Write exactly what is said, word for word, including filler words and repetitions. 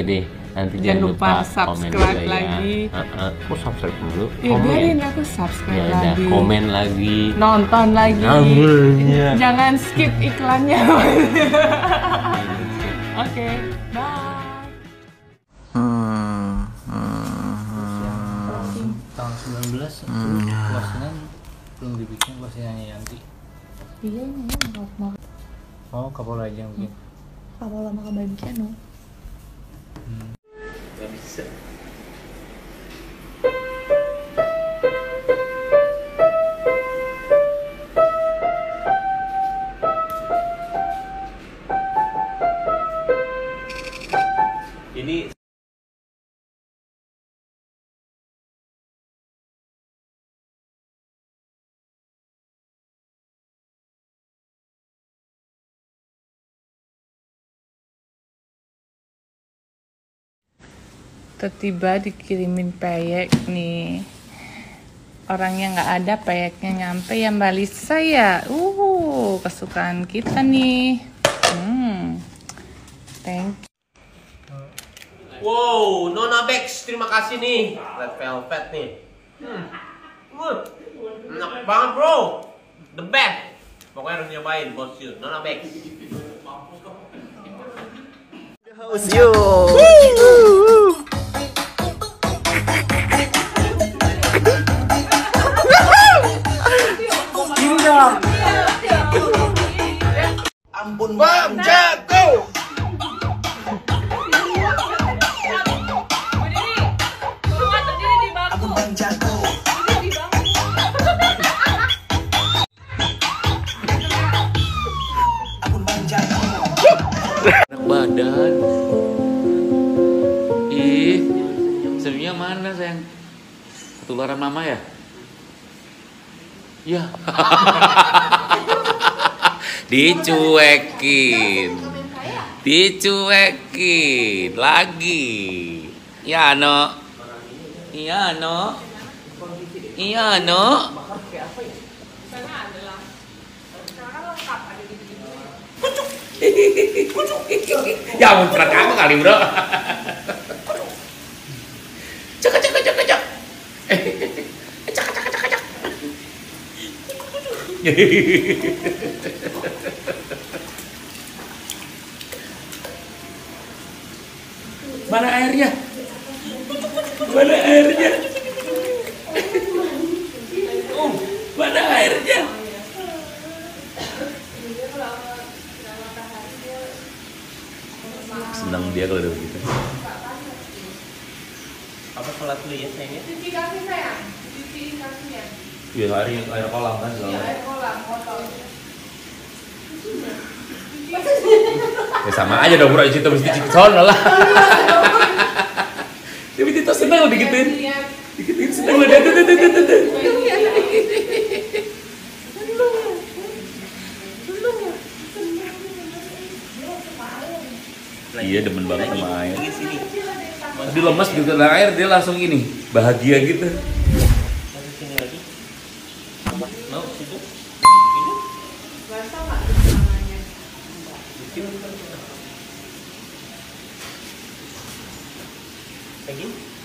deh, nanti jangan, jangan lupa, lupa subscribe komen juga lagi. Ya. Uh, uh, kok subscribe dulu? Ya biarin aku subscribe Ya udah, lagi. komen lagi. Nonton lagi. Namanya. Jangan skip iklannya. Oke, bye. Hmm, hmm, Tahun sembilan belas hmm. Postingan belum dibikin postingannya Yanti. Iya ini ya mau Oh kapal aja yang bikin. kapal lama kebaim Kiano. Hmm. Gak bisa. Ini Tiba dikirimin peyek nih. Orangnya nggak ada, peyeknya nyampe ya Mbak Lisa ya. Uh, kesukaan kita nih. Hmm, thank you. wow, Nona Bex, terima kasih nih. Red velvet nih. Hmm. Uh, enak banget bro. The best. Pokoknya harus nyobain bos you. Nona Bex. How's you? Ampun Bang Jago. Ampun Bang Jago. Ampun Bang Jago. Enak badan. Ih, senyumnya mana sayang? Ketularan mama ya? Ya. Dicuekin, dicuekin lagi. Iya no, iya no, iya no. Ya ampun berat kamu kali bro. Cek cek cek cek. Cek cek cek cek. Mana airnya? Mana airnya? Oh, mana airnya? Senang dia kalau udah begitu. Apa sholat dulu ya sayangnya? Cuci kaki sayang, cuci kakinya. Iya air air kolam kan soalnya. Air kolam, kotor. Ya sama aja dong bro, itu mesti cuci sono lah. Tapi itu seneng loh digituin. Digituin seneng loh. Tuh tuh tuh tuh tuh. Iya demen banget sama air. Tadi lemas juga dengan air dia langsung ini bahagia gitu. Sini lagi. Mau situ? Basah nggak tangannya? Lagi?